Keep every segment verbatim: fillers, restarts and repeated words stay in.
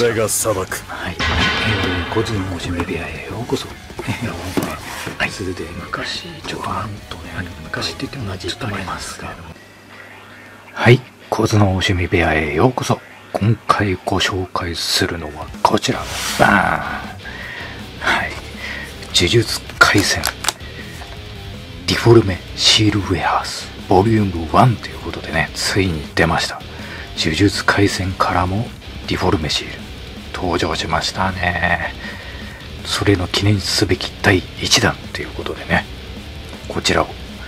俺が裁く。 はい、えー、コズのおしめ部屋へようこそ。はい、それで昔ちょっとなんとね、昔って言ってもちょっとありますが、はい、コズのお趣味部屋へようこそ。今回ご紹介するのはこちら、バーン。はい、呪術廻戦ディフォルメシールウェアースボリュームワンということでね、ついに出ました。呪術廻戦からもディフォルメシール登場しましたね。それの記念すべきだいいちだんということでね、こちらを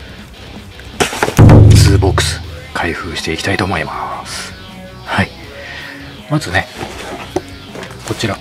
にボックス開封していきたいと思います。はい、まずね、こちら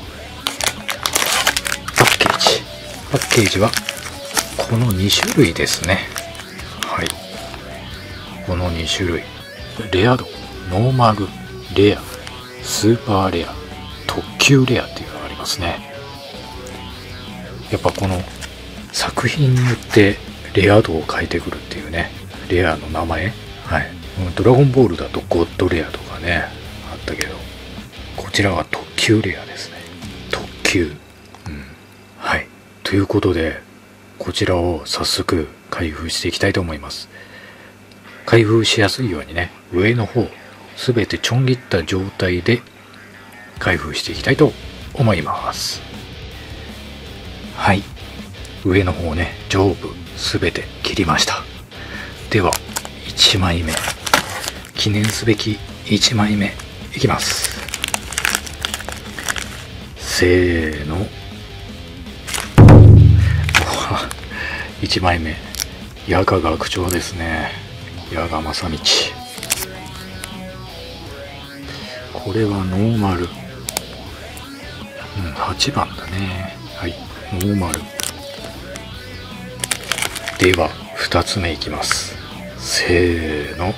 パッケージパッケージはこのにしゅるいですね。はい、このにしゅるい、レア度、ノーマル、レア、スーパーレア、特級レアっていうのがありますね。やっぱこの作品によってレア度を変えてくるっていうね、レアの名前、はい、ドラゴンボールだとゴッドレアとかねあったけど、こちらは特級レアですね。特級、うん、はい、ということでこちらを早速開封していきたいと思います。開封しやすいようにね、上の方すべてちょん切った状態で開封していきたいと思います。はい、上の方ね、上部すべて切りました。ではいちまいめ、記念すべきいちまいめいきます。せーの、いちまいめ、矢賀学長ですね。矢賀正道。これはノーマル、うん、はちばんだね。はい、ノーマルではふたつめいきます。せーの、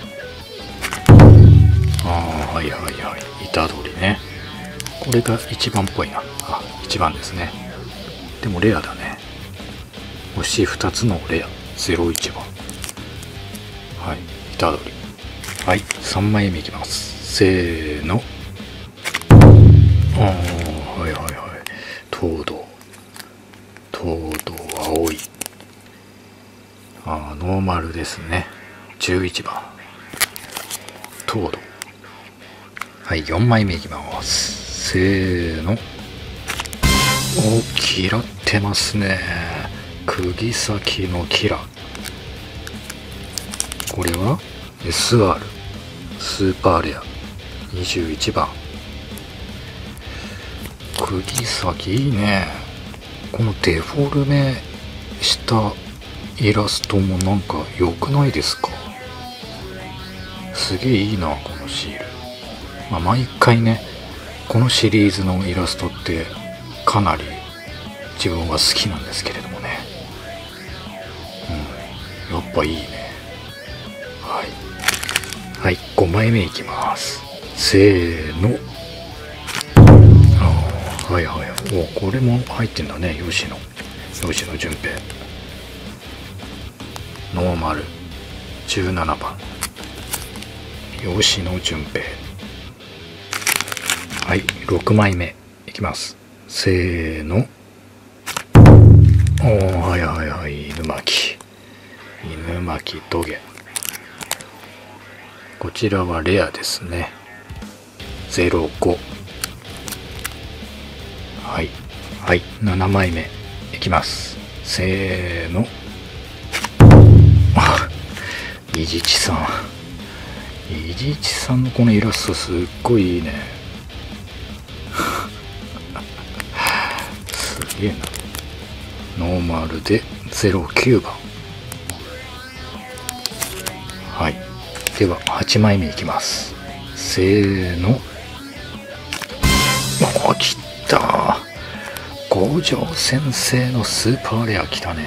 ああ、はいはいはい、虎杖ね。これがいちばんっぽいな。あ、いちばんですね。でもレアだね。星ふたつのレア、ゼロいちばん。はい、虎杖。はい、さんまいめいきます。せーの、ああ、はいはいはい、東堂、東堂葵。ああ、ノーマルですね。じゅういちばん、東堂。はい、よんまいめいきます。せーの、お、嫌ってますね。釘先のキラ。これは エスアール スーパーレアにじゅういちばん。釘先いいね。このデフォルメしたイラストもなんか良くないですか？すげえいいな、このシール。まあ、毎回ね、このシリーズのイラストってかなり自分は好きなんですけれどもね。うん、やっぱいいね。はい。はい、ごまいめいきます。せーの。ああ、はいはい。お、これも入ってんだね、吉野。吉野純平。ノーマル、じゅうななばん。吉野純平。はい、ろくまいめいきます。せーの。おー、はいはいはい、犬巻。犬巻トゲ。こちらはレアですね。ゼロご。はい。はい、ななまいめいきます。せーの。あ、伊地知さん。伊地知さんのこのイラストすっごいいいね。すげえな。ノーマルでゼロきゅうばん。はい、でははちまいめいきます。せーの。お、きた。五条先生のスーパーレアきたね。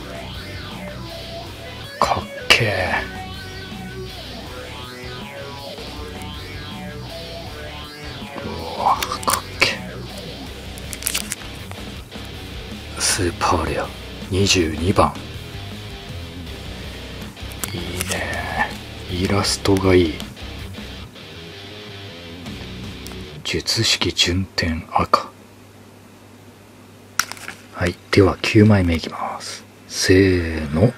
かっけえ。うわ、かっけえ。スーパーレアにじゅうにばん。いいね、イラストがいい。 術式順天赤。はい。ではきゅうまいめいきます。せーの。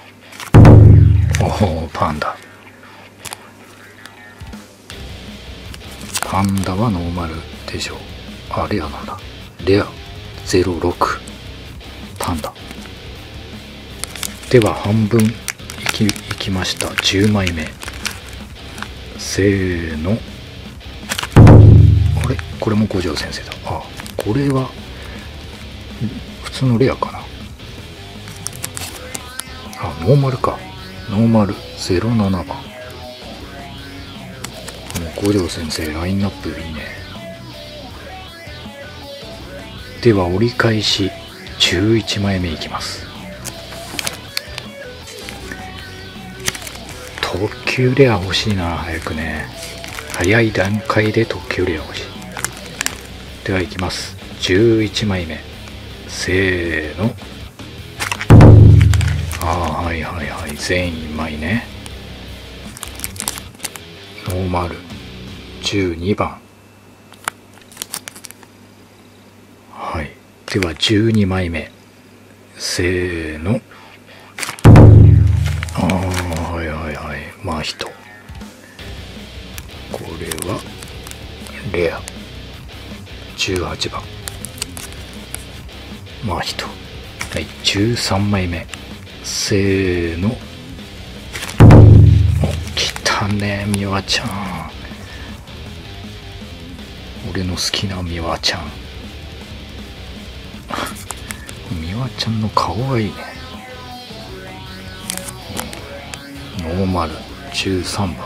おお、パンダ。パンダはノーマルでしょう。あ、レアなんだ。レアゼロろく。パンダ。では半分いき、いきました。じゅうまいめ。せーの。あれこれも五条先生だ。あ、これは普通のレアかな。あ、ノーマルか。ノーマルゼロななばん。もう五条先生ラインナップいいね。では折り返しじゅういちまいめいきます。特急レア欲しいな。早くね。早い段階で特急レア欲しい。ではいきます。じゅういちまいめ。せーの。ああ、はいはいはい。全員枚ね。ノーマルじゅうにばん。はい。ではじゅうにまいめ。せーの。ああ、はいはいはい。まあ人。これはレアじゅうはちばん。まあ人。はい。じゅうさんまいめ。せーの。お、来たね、みわちゃん。俺の好きなみわちゃん。みわちゃんの顔がいいね。ノーマルじゅうさんばん。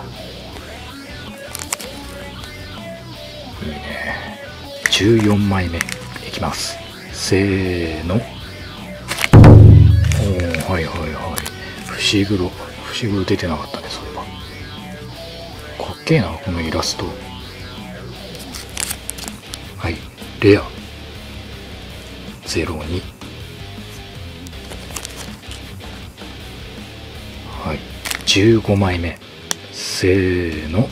いいね。じゅうよんまいめいきます。せーの。おー、はいはいはい。伏黒、伏黒出てなかったね、そういえば。かっけえな、このイラスト。はい、レアゼロに。はい、じゅうごまいめ。せーの。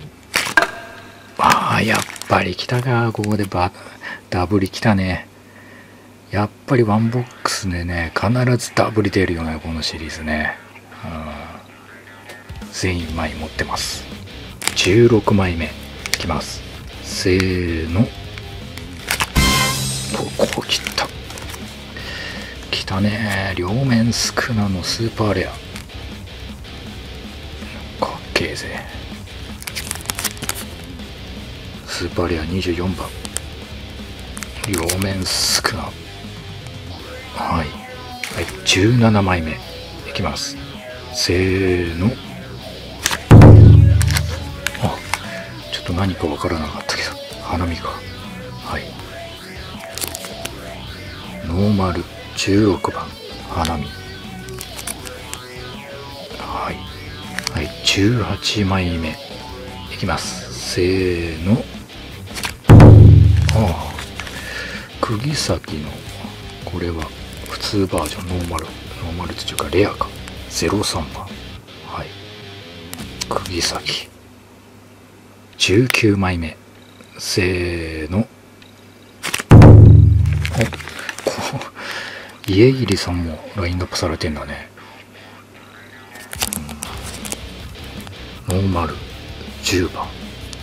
ああ、やっぱり来たか。ここでバダブリ来たね。やっぱりワンボックスでね、必ずダブリ出るよね、このシリーズね。全員枚持ってます。じゅうろくまいめいきます。せーの。ここ来た。来たね。両面スクナのスーパーレア。かっけえぜ。スーパーレアにじゅうよんばん。両面スクナ。はい。はい。じゅうななまいめいきます。せーの。あ、ちょっと何かわからなかったけど、花見か。はい。ノーマルじゅうろくばん。花見。はい。はい。じゅうはちまいめいきます。せーの。ああ。釘崎の、これは普通バージョン、ノーマル。ノーマルっていうかレアか。ゼロさんばん。はい。釘崎。じゅうきゅうまいめ。せーの。お、こう、家入さんもラインナップされてんだね。うん、ノーマルじゅうばん。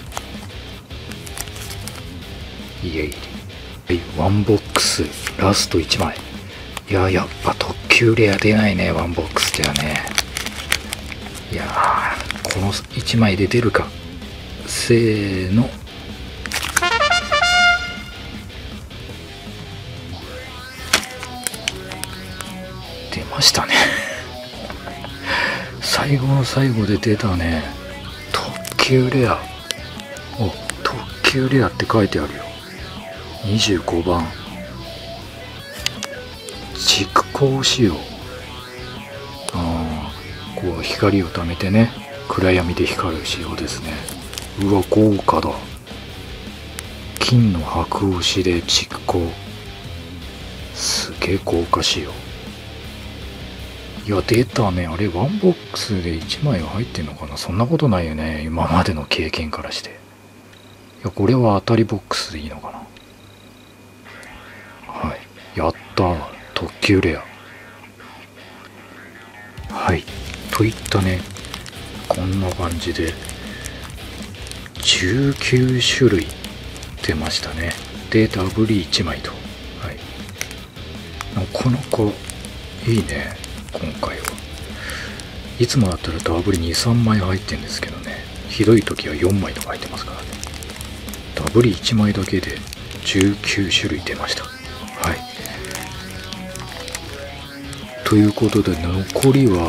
家入。はい、ワンボックスラストいちまい。いや、やっぱ特急レア出ないね、ワンボックスではね。いやー、このいちまいで出るか。せーの。出ましたね。最後の最後で出たね。特急レア。お、特急レアって書いてあるよ。にじゅうごばん。蓄光仕様。ああ、こう光をためてね、暗闇で光る仕様ですね。うわ、豪華だ。金の箔押しで蓄光。すげえ豪華仕様。いや、出たね。あれ、ワンボックスでいちまいは入ってんのかな。そんなことないよね、今までの経験からして。 や、これは当たりボックスでいいのかな。はい。やったー。特急レア。はい。といったね、こんな感じで、じゅうきゅうしゅるい出ましたね。で、ダブリいちまいと。はい。なかなかいいね、今回は。いつもだったらダブリに、さんまい入ってんですけどね。ひどい時はよんまいとか入ってますからね。ダブリいちまいだけでじゅうきゅうしゅるい出ました。はい。ということで、残りは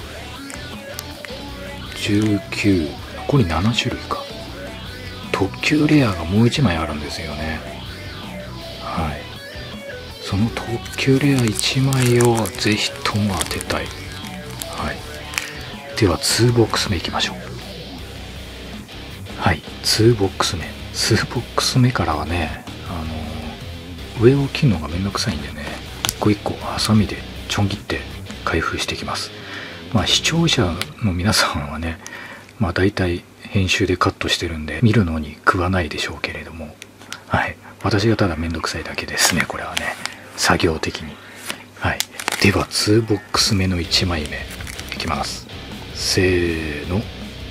じゅうきゅう、残りななしゅるいか。特急レアがもういちまいあるんですよね。はい。その特急レアいちまいをぜひとも当てたい。はい。ではにボックス目いきましょう。はい、にボックス目。にボックス目からはね、あのー、上を切るのがめんどくさいんでね、一個一個ハサミでちょん切って開封していきます。まあ視聴者の皆さんはね、まあ大体編集でカットしてるんで見るのに食わないでしょうけれども、はい、私がただめんどくさいだけですね、これはね、作業的に。はい、ではにボックス目のいちまいめいきます。せーの。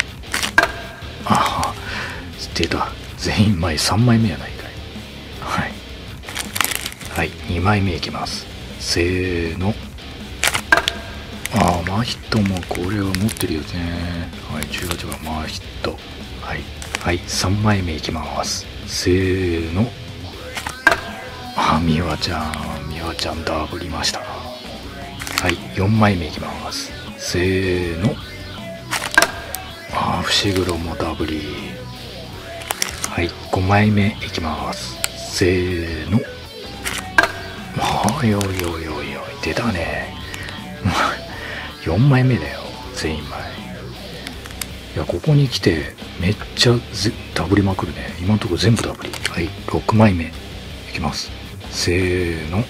ああ、出た。全員前さんまいめやないかい。はい。はい、にまいめいきます。せーの。ああ、マヒトもこれは持ってるよね。はい、じゅうはちばんマヒト。はい。はい、さんまいめいきます。せーの。あ、ミワちゃん、ミワちゃんダブりました。はい、よんまいめいきます。せーの。ああ、伏黒もダブり。はい、ごまいめいきます。せーの。ああ、よいよいよいよい、出たね。よんまいめだよ、全員前。いや、ここに来てめっちゃダブりまくるね。今のところ全部ダブり。はい、ろくまいめいきます。せーの。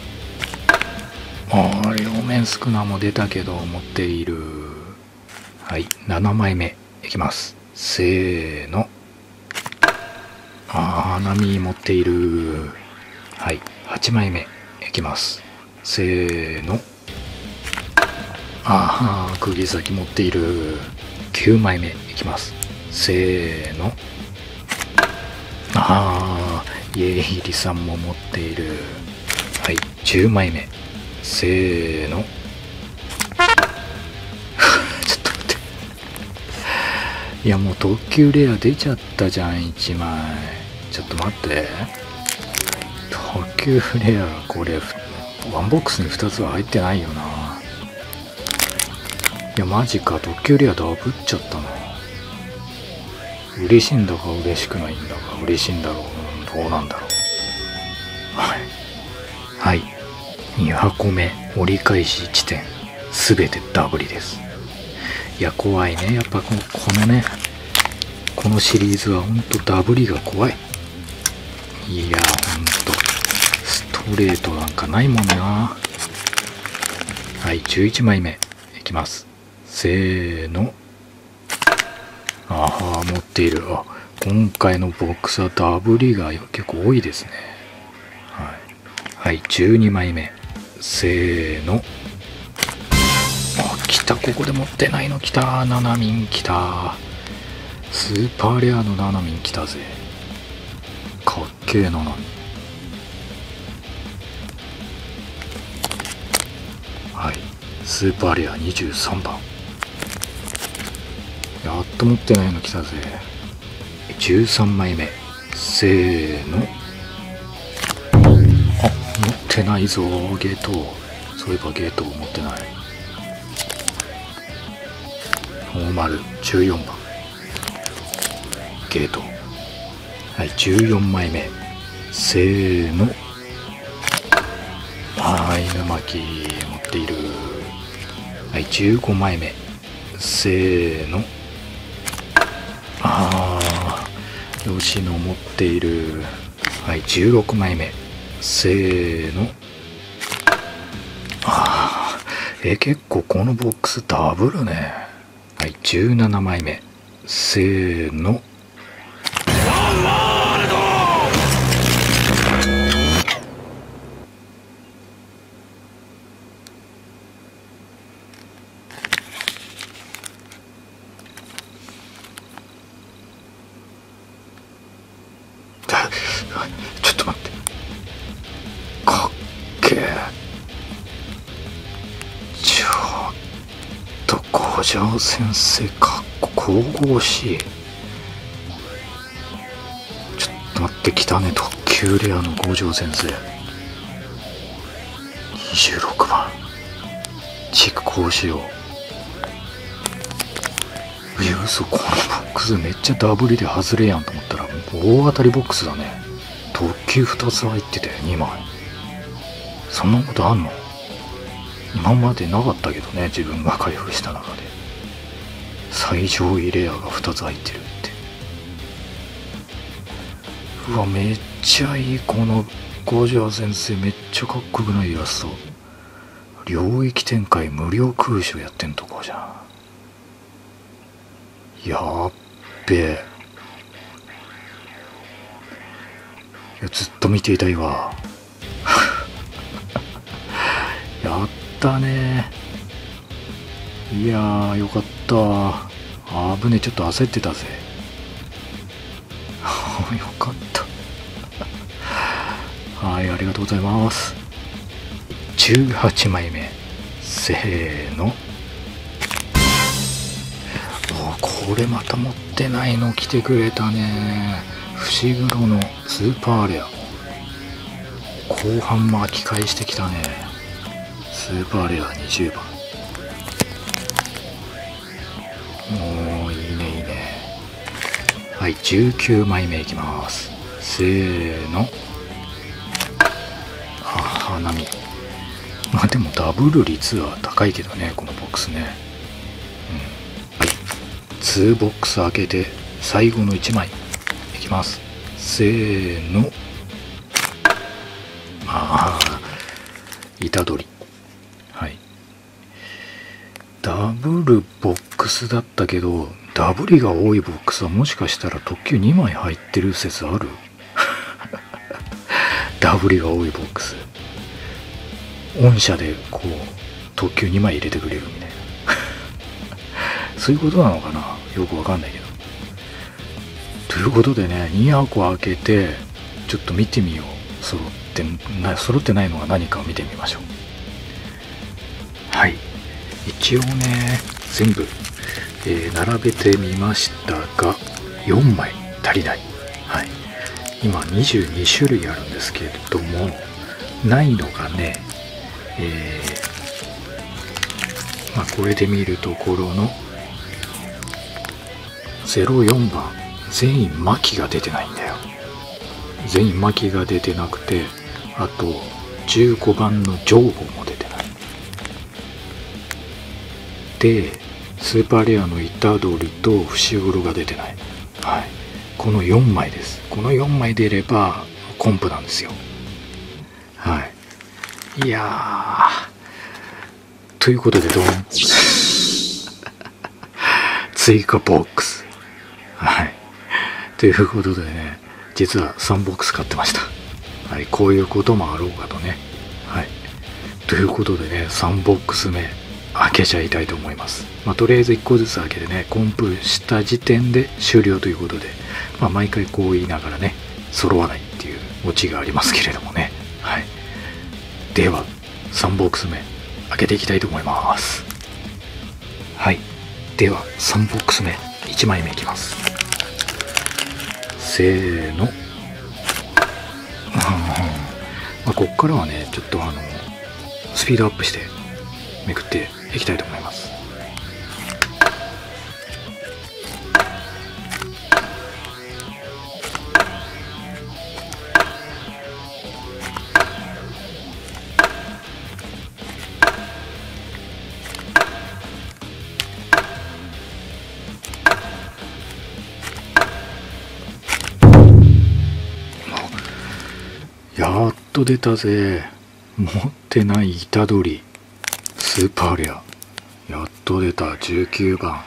ああ、両面スクナも出たけど持っている。はい、ななまいめいきます。せーの。ああ、ナミ持っている。はい、はちまいめいきます。せーの。ああ、釘先持っている。きゅうまいめいきます。せーの。ああ、イエイリさんも持っている。はい、じゅうまいめ。せーの。ちょっと待って。いや、もう特急レア出ちゃったじゃん、いちまい。ちょっと待って。特急レア、これ、ワンボックスにふたつは入ってないよな。いや、マジか、特急レアダブっちゃったな。嬉しいんだか嬉しくないんだか、嬉しいんだろう、どうなんだろう。はい。はい。にはこめ、折り返し地点、すべてダブりです。いや、怖いね。やっぱこの、このね、このシリーズはほんとダブりが怖い。いや、ほんと、ストレートなんかないもんな。はい、じゅういちまいめ、いきます。せーの。ああ、持っている。あ、今回のボックスはダブりが結構多いですね。はい。はい、じゅうにまいめ。せーの。あ、来た。ここで持ってないの来た。ナナミン来た。スーパーレアのナナミン来たぜ。かっけえナナミン。はい。スーパーレアにじゅうさんばん。やっと持ってないの来たぜ。じゅうさんまいめ。せーの。あ、持ってないぞ、ゲート。そういえばゲート持ってない。ノーマルじゅうよんばん。ゲート。はい、じゅうよんまいめ。せーの。はい、犬巻持っている。はい、じゅうごまいめ。せーの。ああ、吉野持っている。はい、じゅうろくまいめ。せーの。ああ、え、結構このボックスダブルね。はい、じゅうななまいめ。せーの。 ちょっと待って、かっけえ。ちょっと五条先生かっこ神々しい。ちょっと待って、来たね、特急レアの五条先生。にじゅうろくばん軸行使用。いや嘘、このボックスめっちゃダブリで外れやんと思ったら大当たりボックスだね。特急ふたつ入っててにまい。そんなことあんの？今までなかったけどね、自分が開封した中で。最上位レアがふたつ入ってるって。うわ、めっちゃいい。この五条先生めっちゃかっこよくないイラスト。領域展開無料空襲やってんとこじゃん。やっべえ。いや、ずっと見ていたいわ。やったね。いやーよかった。あぶね、ちょっと焦ってたぜ。よかったはい、ありがとうございます。じゅうはちまいめ、せーの。これまた持ってないの来てくれたね。伏黒のスーパーレア。後半巻き返してきたね。スーパーレアにじゅうばん。おー、いいねいいね。はい、じゅうきゅうまいめいきます。せーの。あ、花見。まあでもダブル率は高いけどね、このボックスね。うん。はいにボックス開けて最後のいちまいいきます。せーの。ああ、虎杖。はい。ダブルボックスだったけど、ダブリが多いボックスはもしかしたら特急にまい入ってる説ある？ダブリが多いボックス。御社でこう特急にまい入れてくれるみたいな。そういうことなのかな、よくわかんないけど。ということでね、にはこ開けてちょっと見てみよう。揃ってな揃ってないのは何かを見てみましょう。はい、一応ね全部、えー、並べてみましたがよんまい足りない。はい、今にじゅうにしゅるいあるんですけれども、ないのがね、えー、まあこれで見るところのゼロよんばん、全員巻きが出てないんだよ。全員巻きが出てなくて、あとじゅうごばんの情報も出てない。で、スーパーレアの虎杖と伏黒が出てない。はい、このよんまいです。このよんまい出ればコンプなんですよ。はい、いやー、ということでどう追加ボックス。はい。ということでね、実はさんボックス買ってました。はい。こういうこともあろうかとね。はい。ということでね、さんボックスめ開けちゃいたいと思います。まあ、とりあえずいっこずつ開けてね、コンプした時点で終了ということで、まあ、毎回こう言いながらね、揃わないっていうオチがありますけれどもね。はい。では、さんボックスめ開けていきたいと思います。はい。では、さんボックスめいちまいめいきます。せーの。まあ、こっからはねちょっとあのスピードアップしてめくっていきたいと思います。やっと出たぜ。持ってない虎杖スーパーレア。やっと出た。じゅうきゅうば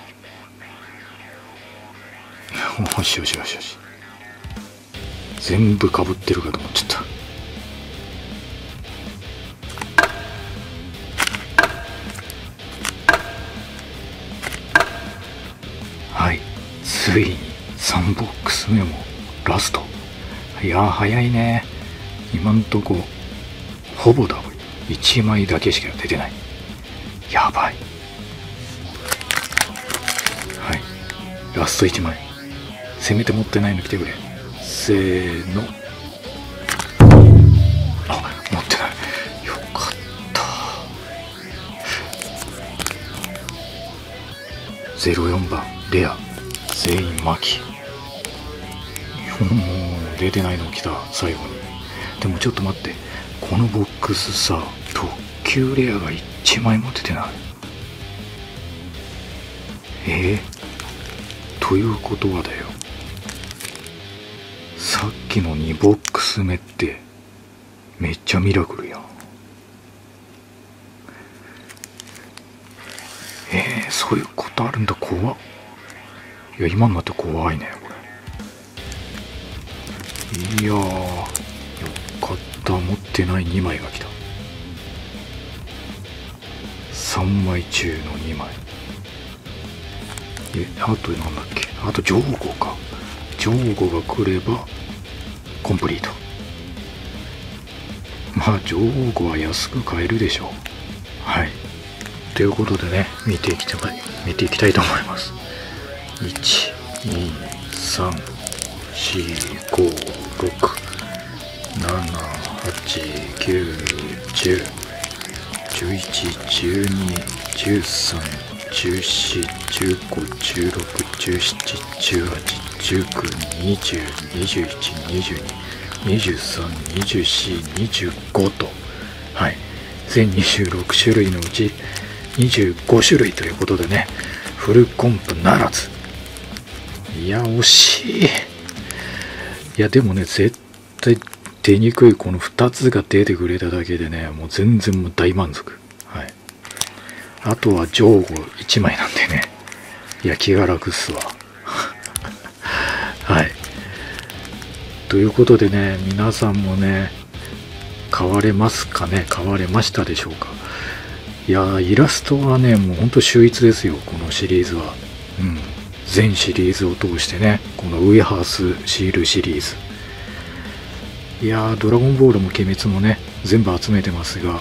ん。よしよしよしよし。全部かぶってるかと思っちゃった。はい、ついにさんボックスめもラスト。 いやー早いね。今んとこほぼダブル、いちまいだけしか出てない。やばい。はい、ラストいちまい、せめて持ってないの来てくれ。せーの。あ、持ってない。よかった。ゼロよんばんレア、全員マキ。もう出てないの来た最後に。でもちょっと待って、このボックスさ、特急レアがいちまいも出てない。えー、ということはだよ、さっきのにボックス目ってめっちゃミラクルやん。えー、そういうことあるんだ。怖っ。いや、今になって怖いねこれ。いやー、よかった。持ってないにまいが来た。さんまい中のにまい。え、あとなんだっけ、あと上後か。上後が来ればコンプリート。まあ上後は安く買えるでしょう。はい、ということでね、見ていきたい見ていきたいと思います。いち、に、さん、よん、ご、ろく、なな、はち、きゅう、じゅう、じゅういち、じゅうに、じゅうさん、じゅうよん、じゅうご、じゅうろく、じゅうなな、じゅうはち、じゅうきゅう、にじゅう、にじゅういち、にじゅうに、にじゅうさん、にじゅうよん、にじゅうごと、はい、全にじゅうろく種類のうちにじゅうご種類ということでね、フルコンプならず。いや惜しい。いやでもね、絶対出にくいこのふたつが出てくれただけでね、もう全然もう大満足。はい、あとは上後いちまいなんでね、いや気が楽っすわ。はい、ということでね、皆さんもね買われますかね。買われましたでしょうか。いやイラストはね、もうほんと秀逸ですよこのシリーズは。うん、全シリーズを通してね、このウエハースシールシリーズ、いやードラゴンボールも鬼滅もね全部集めてますが、うん、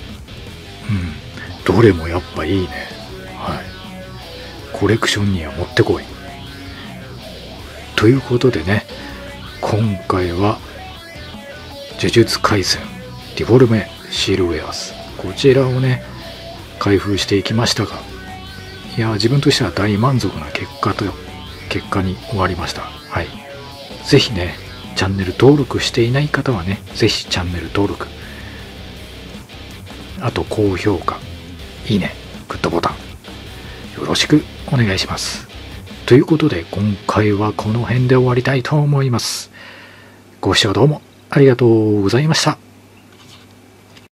どれもやっぱいいね。はい、コレクションにはもってこいということでね、今回は呪術廻戦ディフォルメシールウェアース、こちらをね開封していきましたが、いや自分としては大満足な結果と結果に終わりました。はい、ぜひねチャンネル登録していない方はね、ぜひチャンネル登録、あと高評価、いいね、グッドボタンよろしくお願いします。ということで今回はこの辺で終わりたいと思います。ご視聴どうもありがとうございました。